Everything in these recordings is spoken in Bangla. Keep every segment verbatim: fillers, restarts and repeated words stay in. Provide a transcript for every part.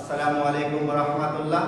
আসসালামু আলাইকুম ওয়া রাহমাতুল্লাহ।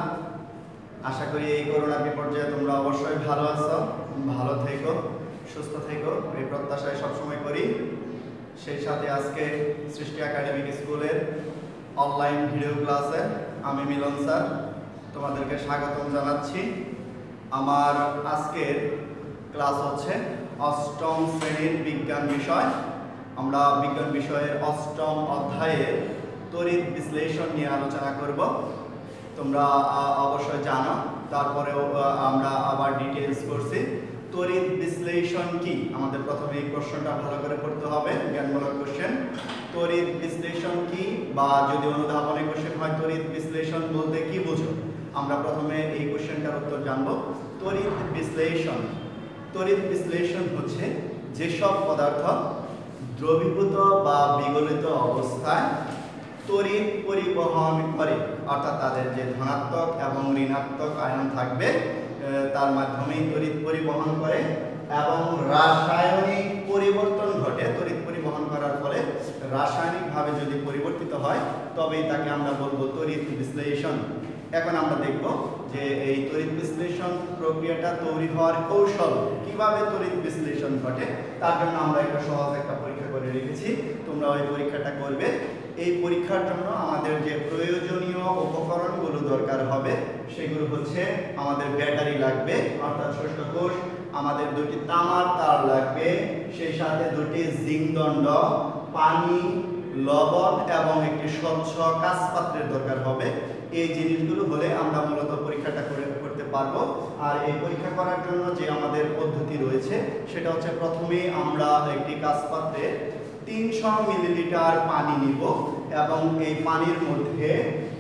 আশা করি এই করোনা বিপর্যয়ে তোমরা অবশ্যই ভালো আছো, ভালো থেকো, সুস্থ থেকো, এই প্রত্যাশায় সবসময় করি। সেই সাথে আজকে সৃষ্টি একাডেমিক স্কুলের অনলাইন ভিডিও ক্লাসে আমি মিলন স্যার তোমাদেরকে স্বাগতম জানাচ্ছি। আমার আজকের ক্লাস হচ্ছে অষ্টম শ্রেণীর বিজ্ঞান বিষয়। আমরা বিজ্ঞান বিষয়ের অষ্টম অধ্যায়ের তড়িৎ বিশ্লেষণ নিয়ে আলোচনা করব। তোমরা অবশ্যই জানো, তারপরেও আমরা আবার ডিটেইলস করছি। তড়িৎ বিশ্লেষণ কি? আমাদের প্রথমে এই প্রশ্নটা ভালো করে পড়তে হবে, জ্ঞানমূলক কোশ্চেন। তড়িৎ বিশ্লেষণ কি, বা যদি অনুধাবনে কোশ্চেন হয় তড়িৎ বিশ্লেষণ বলতে কি বুঝো, আমরা প্রথমে এই কোশ্চেনটার উত্তর জানব। তড়িৎ বিশ্লেষণ তড়িৎ বিশ্লেষণ হচ্ছে যেসব পদার্থ দ্রবীভূত বা বিগলিত অবস্থায় তড়িৎ পরিবহন করে, অর্থাৎ তাদের যে ধনাত্মক এবং ঋণাত্মক আয়ন থাকবে তার মাধ্যমেই তড়িৎ পরিবহন করে এবং রাসায়নিক পরিবর্তন ঘটে। তড়িৎ পরিবহন করার ফলে রাসায়নিকভাবে যদি পরিবর্তিত হয় তবেই তাকে আমরা বলবো তড়িৎ বিশ্লেষণ। এখন আমরা দেখব যে এই তড়িৎ বিশ্লেষণ প্রক্রিয়াটা তৈরি হওয়ার কৌশল, কিভাবে তড়িৎ বিশ্লেষণ ঘটে, তার জন্য আমরা একটা সহজ একটা পরীক্ষা করে রেখেছি। তোমরা ওই পরীক্ষাটা করবে। এই পরীক্ষার জন্য আমাদের যে প্রয়োজনীয় উপকরণগুলো দরকার হবে সেগুলো হচ্ছে আমাদের ব্যাটারি লাগবে, অর্থাৎ শোষক কোষ, আমাদের দুটি তামার তার লাগবে, সেই সাথে দুটি জিঙ্ক দণ্ড, পানি, লবণ এবং একটি স্বচ্ছ কাঁচ পাত্রের দরকার হবে। এই জিনিসগুলো হলে আমরা মূলত পরীক্ষাটা করে করতে পারবো। আর এই পরীক্ষা করার জন্য যে আমাদের পদ্ধতি রয়েছে সেটা হচ্ছে প্রথমে আমরা একটি কাঁচ পাত্রে তিনশো মিলিলিটার পানি নিব এবং এই পানির মধ্যে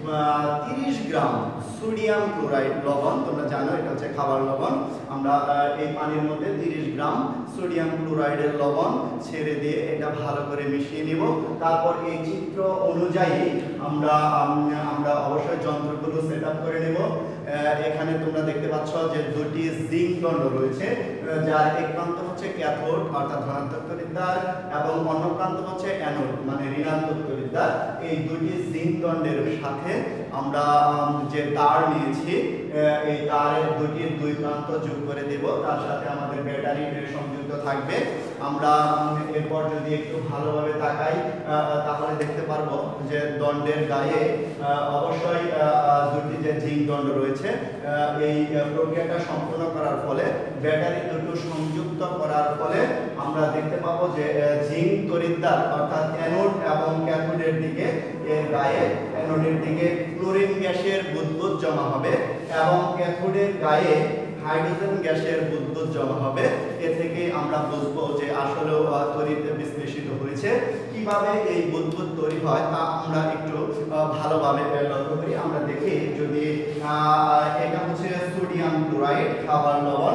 তিরিশ গ্রাম সোডিয়াম ক্লোরাইড লবণ, তোমরা জানো এটা হচ্ছে খাবার লবণ, আমরা এই পানির মধ্যে তিরিশ গ্রাম সোডিয়াম ক্লোরাইডের লবণ ছেড়ে দিয়ে এটা ভালো করে মিশিয়ে নিব। তারপর এই চিত্র অনুযায়ী আমরা আমরা অবশ্যই যন্ত্রগুলো সেট আপ করে নেব। এখানে তোমরা দেখতে পাচ্ছ যে দুটি জিঙ্ক দণ্ড রয়েছে, যার এক প্রান্ত হচ্ছে ক্যাথোড অর্থাৎ ধনাত্মক তড়িৎদ্বার এবং অন্য প্রান্ত হচ্ছে অ্যানোড মানে ঋণাত্মক তড়িৎদ্বার। এই দুটি জিঙ্ক দণ্ডের সাথে আমরা যে তার নিয়েছি এই তারের দুটি দুই প্রান্ত যোগ করে দেব, তার সাথে আমাদের ব্যাটারি সংযুক্ত থাকবে। আমরা এরপর যদি একটু ভালোভাবে তাকাই তাহলে দেখতে পারবো যে দণ্ডের গায়ে অবশ্যই দুটি যে জিঙ্ক দণ্ড রয়েছে, এই প্রক্রিয়াটা সম্পূর্ণ করার ফলে ব্যাটারি দুটো সংযুক্ত করার ফলে আমরা দেখতে পাবো যে জিঙ্ক তড়িৎদ্বার অর্থাৎ অ্যানোড এবং ক্যাথোডের দিকে এর গায়ে অ্যানোডের দিকে ক্লোরিন গ্যাসের বুদবুদ জমা হবে এবং ক্যাথোডের গায়ে হাইড্রোজেন গ্যাসের বুদবুদ জমা হবে। এ থেকে আমরা বুঝবো যে আসলে তড়িৎ বিশ্লেষিত হয়েছে। কিভাবে এই বুদবুদ তৈরি হয় তা আমরা একটু ভালোভাবে লক্ষ্য করি। আমরা দেখি, যদি এটা হচ্ছে সোডিয়াম ক্লোরাইড খাবার লবণ,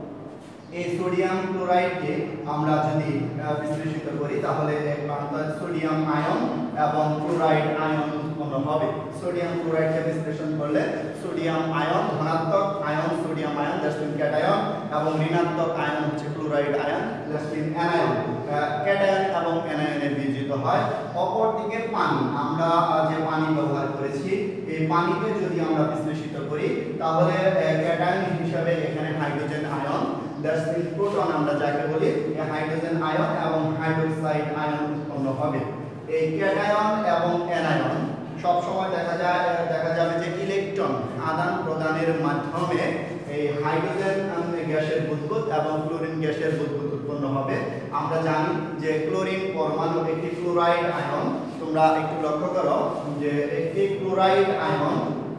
এই সোডিয়াম ক্লোরাইডকে আমরা যদি বিশ্লেষিত করি তাহলে এক প্রান্ত সোডিয়াম আয়ন এবং ক্লোরাইড আয়ন উৎপন্ন হবে। সোডিয়াম ক্লোরাইডকে বিশ্লেষণ করলে সোডিয়াম আয়ন ধনাত্মক ion sodium ion that's mean cation এবং ঋণাত্মক আয়ন হচ্ছে chloride ion that's mean anion. Cation এবং অ্যানায়নে বিয়োজিত হয়। অপরদিকে পানি, আমরা যে পানি ব্যবহার করেছি এই পানিকে যদি আমরা বিশ্লেষিত করি তাহলে ক্যাটায়ন হিসেবে এখানে hydrogen ion that's mean proton আমরা যাকে বলি, এই হাইড্রোজেন আয়ন এবং হাইড্রোক্সাইড আয়ন উৎপন্ন হবে। এই ক্যাটায়ন এবং অ্যানায়ন সব সময় দেখা যায় দেখা যাবে যে ইলেকট্রন আদান প্রদানের মাধ্যমে এই হাইড্রোজেন গ্যাসের বুদবুদ এবং ক্লোরিন গ্যাসের বুদবুদ উৎপন্ন হবে। আমরা জানি যে ক্লোরিন পরমাণু একটি ক্লোরাইড আয়ন। তোমরা একটু লক্ষ্য করো যে একটি ক্লোরাইড আয়ন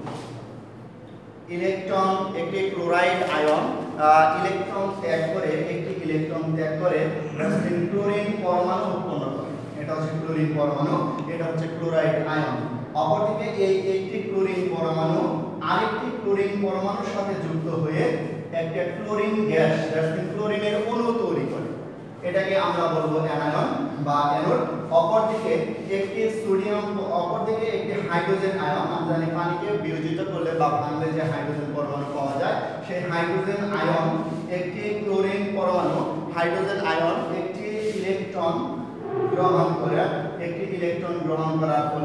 ইলেকট্রন একটি ক্লোরাইড আয়ন ইলেকট্রন ত্যাগ করে একটি ইলেকট্রন ত্যাগ করে ক্লোরিন পরমাণু উৎপন্ন করে। এটা হচ্ছে ক্লোরিন পরমাণু, এটা হচ্ছে ক্লোরাইড আয়ন। অপরদিকে এই একটি ক্লোরিন পরমাণু আরেকটি ক্লোরিন পরমাণুর সাথে যুক্ত হয়ে একটা ক্লোরিন গ্যাস দ্যাটস মিন ক্লোরিনের অণু তৈরি করে, এটাকে আমরা বলবো অ্যানায়ন বা অ্যানোড। অপরদিকে একটি সোডিয়াম অপরদিকে একটি হাইড্রোজেন আয়ন, আমরা জানি পানিকে বিয়োজিত করলে বা ভাঙলে যে হাইড্রোজেন পরমাণু পাওয়া যায় সেই হাইড্রোজেন আয়ন একটি ক্লোরিন পরমাণু হাইড্রোজেন আয়ন একটি ইলেকট্রন গ্রহণ করে একটি ইলেকট্রন গ্রহণ করার ফলে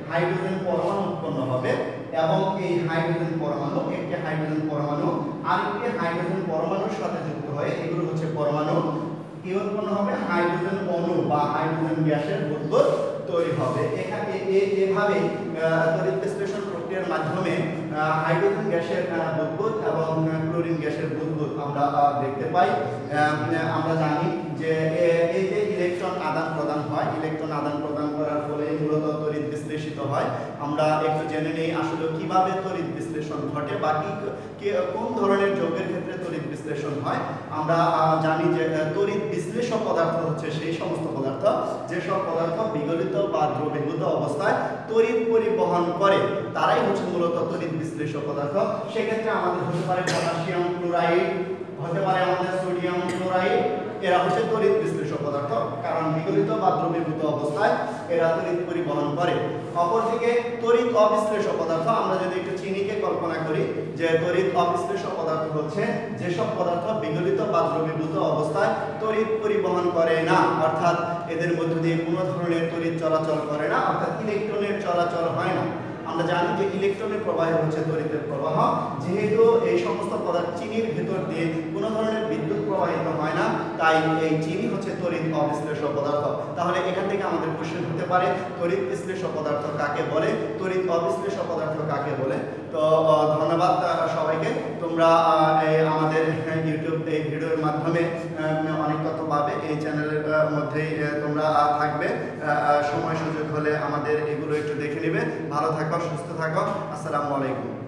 হাইড্রোজেন পরমাণু উৎপন্ন হবে এবং এই হাইড্রোজেন পরমাণু একটি হাইড্রোজেন পরমাণু আরেকটি হাইড্রোজেন পরমাণুর সাথে যুক্ত হয়ে এগুলো হচ্ছে পরমাণু কি উৎপন্ন হবে হাইড্রোজেন অণু বা হাইড্রোজেন গ্যাসের বুদবুদ তৈরি হবে। এখানে এভাবে তড়িৎ বিশ্লেষণ প্রক্রিয়ার মাধ্যমে হাইড্রোজেন গ্যাসের বুদবুদ এবং ক্লোরিন গ্যাসের বুদবুদ আমরা দেখতে পাই। আমরা জানি যে এই যে ইলেকট্রন আদান প্রদান হয় ইলেকট্রন আদান প্রদান করার ফলে মূলত তড়িৎ বিশ্লেষিত হয়। আমরা একটু জেনে নেই আসলে কিভাবে তড়িৎ বিশ্লেষণ ঘটে বা কি কোন ধরনের যৌগের ক্ষেত্রে তড়িৎ বিশ্লেষণ হয়। আমরা জানি যে তড়িৎ বিশ্লেষক পদার্থ হচ্ছে সেই সমস্ত পদার্থ যেসব পদার্থ বিগলিত বা দ্রবীভূত অবস্থায় তড়িৎ পরিবহন করে তারাই হচ্ছে মূলত তড়িৎ বিশ্লেষক পদার্থ। সেক্ষেত্রে আমাদের হতে পারে পটাশিয়াম ক্লোরাইড, হতে পারে আমাদের সোডিয়াম ক্লোরাইড, এরা হচ্ছে তড়িৎ বিশ্লেষক পদার্থ কারণ বিগলিত বা দ্রবীভূত অবস্থায় এরা তড়িৎ পরিবহন করে। অপরদিকে তড়িৎ অবিশ্লেষক পদার্থ, আমরা যদি একটু চিনিকে কল্পনা করি যে তড়িৎ অবিশ্লেষক পদার্থ হচ্ছে যেসব পদার্থ বিগলিত বা দ্রবীভূত অবস্থায় তড়িৎ পরিবহন করে না, অর্থাৎ এদের মধ্য দিয়ে কোনো ধরনের তড়িৎ চলাচল করে না, অর্থাৎ ইলেকট্রনের চলাচল হয় না। আমরা জানি যে ইলেকট্রনের প্রবাহ হচ্ছে তড়িতের প্রবাহ, যেহেতু এই সমস্ত পদার্থ চিনির ভেতর দিয়ে কোনো ধরনের বিদ্যুৎ প্রবাহিত হয় না, তাই এই চিনি হচ্ছে তড়িৎ অবিশ্লেষক পদার্থ। তাহলে এখান থেকে আমাদের কোশ্চেন হতে পারে তড়িৎ বিশ্লেষক পদার্থ কাকে বলে, তড়িৎ অবিশ্লেষক পদার্থ কাকে বলে। তো ধন্যবাদ সবাইকে। তোমরা আমাদের ইউটিউব এই ভিডিওর মাধ্যমে অনেক তথ্য পাবে, এই চ্যানেলের মধ্যেই তোমরা থাকবে। সময় সুযোগ হলে আমাদের এগুলো একটু দেখে নিবে। ভালো থাকো, সুস্থ থাকো। আসসালামু আলাইকুম।